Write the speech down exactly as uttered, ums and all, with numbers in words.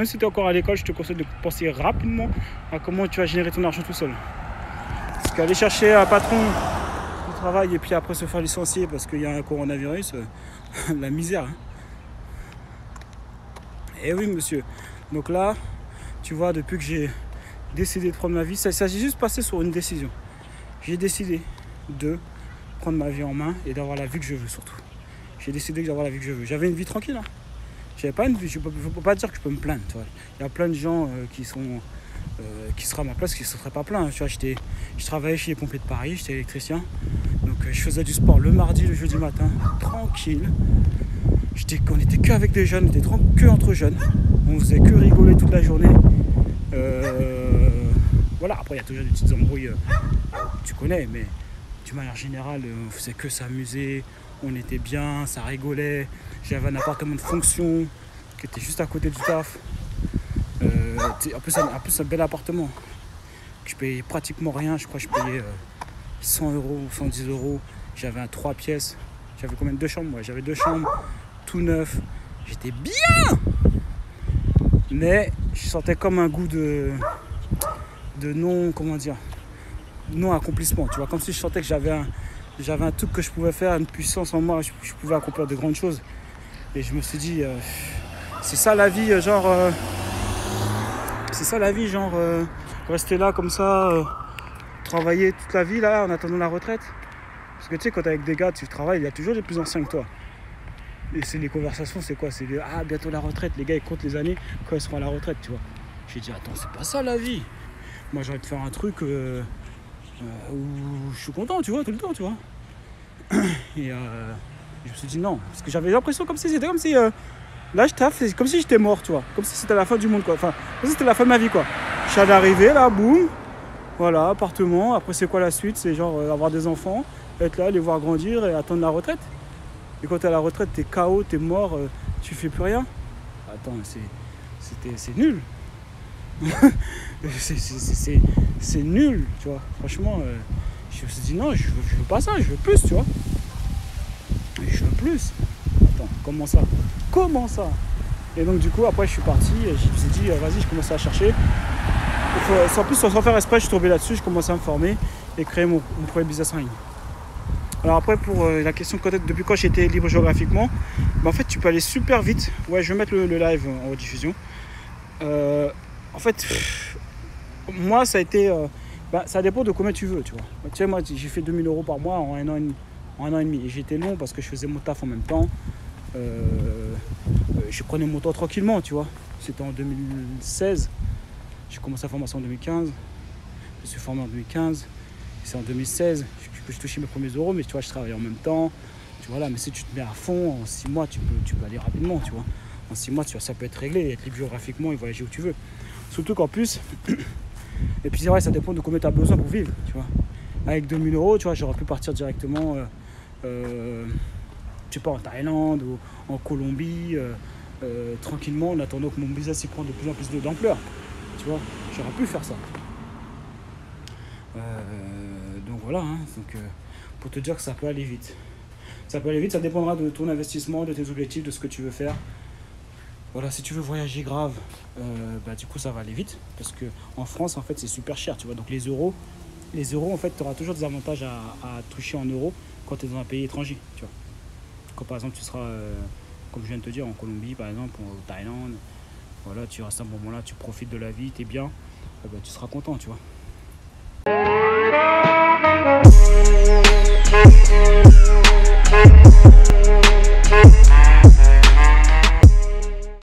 si tu es encore à l'école, je te conseille de penser rapidement à comment tu vas générer ton argent tout seul. Parce qu'aller chercher un patron du travail et puis après se faire licencier parce qu'il y a un coronavirus, euh, la misère. Hein. Et oui, monsieur. Donc là, tu vois, depuis que j'ai décidé de prendre ma vie, ça s'est juste passé sur une décision. J'ai décidé de prendre ma vie en main et d'avoir la vie que je veux surtout. J'ai décidé d'avoir la vie que je veux. J'avais une vie tranquille. Hein. J'avais pas une vie, je ne peux, peux pas dire que je peux me plaindre. Tu vois. Il y a plein de gens euh, qui sont euh, qui seraient à ma place qui ne se seraient pas plaints. Hein. Tu vois, j'étais, je travaillais chez les pompiers de Paris, j'étais électricien. Donc euh, je faisais du sport le mardi, le jeudi matin, tranquille. J'étais, on n'était qu'avec des jeunes, on était que entre jeunes. On faisait que rigoler toute la journée. Euh, voilà, après il y a toujours des petites embrouilles, euh, tu connais, mais d'une manière générale, on faisait que s'amuser, on était bien, ça rigolait. J'avais un appartement de fonction qui était juste à côté du taf. Euh, en plus, un, en plus, un bel appartement. Je payais pratiquement rien, je crois que je payais euh, cent euros, cent dix euros. J'avais un trois pièces. J'avais combien de deux chambres? Ouais, j'avais deux chambres, tout neuf. J'étais bien! Mais je sentais comme un goût de, de non, comment dire, non accomplissement, tu vois, comme si je sentais que j'avais un, j'avais un truc que je pouvais faire, une puissance en moi, je, je pouvais accomplir de grandes choses. Et je me suis dit, euh, c'est ça la vie, genre, euh, c'est ça la vie, genre, euh, rester là comme ça, euh, travailler toute la vie là en attendant la retraite. Parce que tu sais, quand t'es avec des gars, tu travailles, il y a toujours des plus anciens que toi. Et c'est les conversations, c'est quoi? C'est les, ah, bientôt la retraite. Les gars, ils comptent les années quand ils seront à la retraite, tu vois. J'ai dit, attends, c'est pas ça la vie. Moi, j'ai envie de faire un truc euh, euh, où je suis content, tu vois, tout le temps, tu vois. Et euh, je me suis dit non. Parce que j'avais l'impression comme si c'était comme si. Euh, là, je taffe, c'est comme si j'étais mort, tu vois. Comme si c'était la fin du monde, quoi. Enfin, comme si c'était la fin de ma vie, quoi. Je suis allé arriver, là, boum. Voilà, appartement. Après, c'est quoi la suite? C'est genre euh, avoir des enfants, être là, les voir grandir et attendre la retraite. Et quand t'es à la retraite, t'es K O, t'es mort, euh, tu fais plus rien. Attends, c'est, c'était, c'est nul. c'est, c'est, c'est, c'est nul, tu vois. Franchement, euh, je me suis dit non, je veux, je veux pas ça, je veux plus, tu vois. Je veux plus. Attends, comment ça? Comment ça? Et donc du coup, après, je suis parti, et je me suis dit, euh, vas-y, je commençais à chercher. Faut, en plus, sans faire exprès, je suis tombé là-dessus, je commençais à me former et créer mon, mon premier business en ligne. Alors après, pour euh, la question peut-être depuis quand j'étais libre géographiquement, bah en fait tu peux aller super vite. Ouais, je vais mettre le, le live en rediffusion. Euh, en fait, pff, moi ça a été, euh, bah, ça dépend de combien tu veux, tu vois. Tu sais, moi j'ai fait deux mille euros par mois en un an et demi, en un an et demi. Et j'étais long parce que je faisais mon taf en même temps. Euh, je prenais mon temps tranquillement, tu vois. C'était en deux mille seize. J'ai commencé la formation en deux mille quinze. Je me suis formé en deux mille quinze. C'est en deux mille seize que je touchais mes premiers euros, mais tu vois, je travaillais en même temps. Tu vois là, mais si tu te mets à fond, en six mois, tu peux, tu peux aller rapidement, tu vois. En six mois, tu vois, ça peut être réglé, être libre géographiquement et voyager où tu veux. Surtout qu'en plus, et puis c'est vrai, ça dépend de combien tu as besoin pour vivre, tu vois. Avec deux mille euros, tu vois, j'aurais pu partir directement, euh, euh, je sais pas, en Thaïlande ou en Colombie, euh, euh, tranquillement, en attendant que mon business y prenne de plus en plus d'ampleur. Tu vois, j'aurais pu faire ça. Euh, donc voilà, hein, donc, euh, pour te dire que ça peut aller vite. Ça peut aller vite, ça dépendra de ton investissement, de tes objectifs, de ce que tu veux faire. Voilà, si tu veux voyager grave, euh, bah, du coup ça va aller vite. Parce qu'en France, en fait, c'est super cher, tu vois. Donc les euros, les euros, en fait, tu auras toujours des avantages à, à toucher en euros quand tu es dans un pays étranger, tu vois. Quand par exemple tu seras, euh, comme je viens de te dire, en Colombie, par exemple, ou en Thaïlande, voilà, tu restes à un moment-là, tu profites de la vie, tu es bien, euh, bah, tu seras content, tu vois.